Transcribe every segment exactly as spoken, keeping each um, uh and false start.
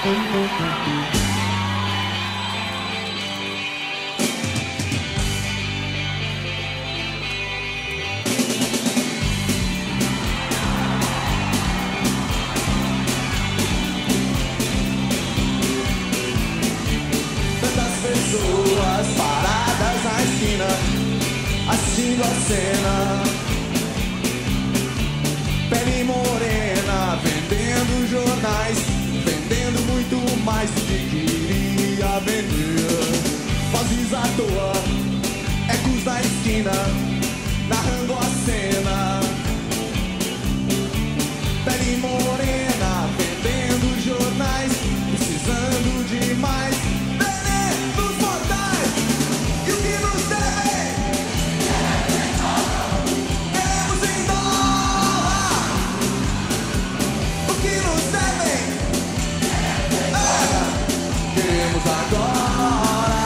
Tantas pessoas paradas na esquina, assistindo a cena. Pele morena, vendendo jornais, vendendo muito mais do que queria vender. Vozes à toa, ecos da esquina, narrando a cena. Pele morena, vendendo jornais, precisando de mais. Vendendo os mortais, e o que nos deve? Queremos em dólar. O que nos devem? É, queremos agora.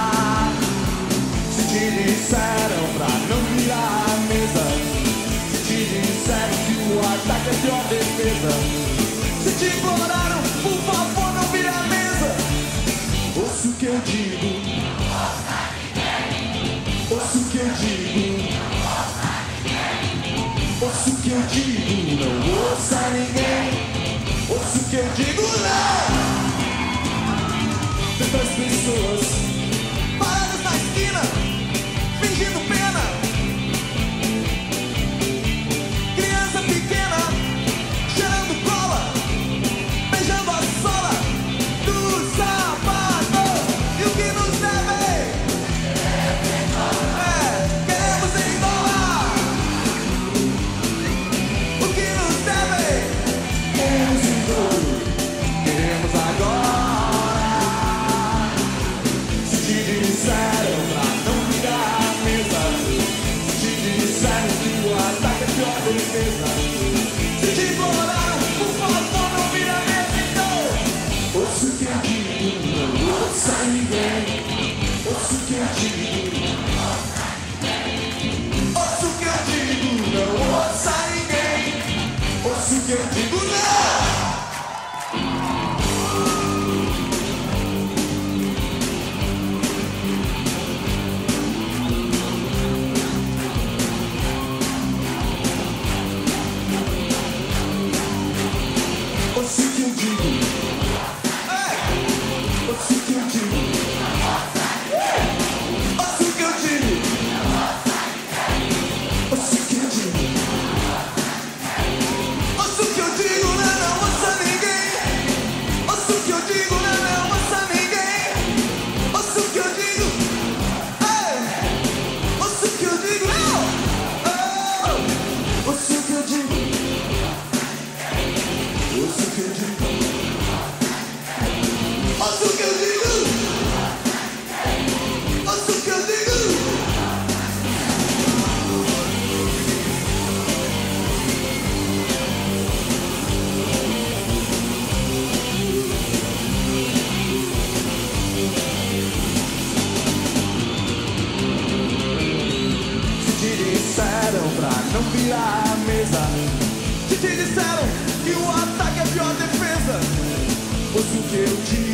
Se te disseram pra não virar a mesa, se te disseram que o ataque é a pior defesa, se te imploraram, por favor, não vire a mesa. Ouça o que eu digo, ouça o que eu digo, ouça o que eu digo, não ouça ninguém. Ouça o que eu digo, não. Tantas pessoas paradas na esquina, fingindo pena. Criança pequena, cheirando cola, beijando a sola do sapato. E o que nos deve? É, queremos em dólar. O que nos deve? Queremos em dólar. Queremos agora. Se te disseram pra não virar a mesa, se te disseram que o ataque é a pior defesa, se te imploraram, por favor, não vire a mesa, então. Ouça o que eu digo, não ouça ninguém. Ouça o que eu digo, ouça o que eu digo, não ouça ninguém. Ouça o que eu digo, não. Ouça o que eu digo, ei, ouça o que eu digo, ouça o que eu digo, ouça o que eu digo, ouça o que eu digo, não, não ouça ninguém. Ouça o que eu digo, não, não ouça ninguém. Ouça o que eu digo, ei, ouça o que eu digo, não, oh, ouça o que eu digo. Ouça o que eu digo, ouça o que eu digo, ouça o que eu digo. Se te disseram pra não virar a mesa, se te disseram que o ataque é a pior defesa, ouça o que eu digo.